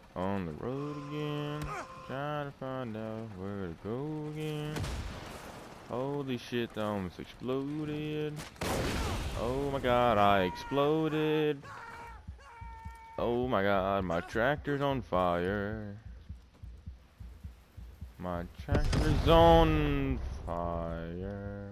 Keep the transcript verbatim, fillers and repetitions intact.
On the road again, trying to find out where to go again. Holy shit, I almost exploded. Oh my god, I exploded. Oh my god, my tractor's on fire. My tractor's on fire.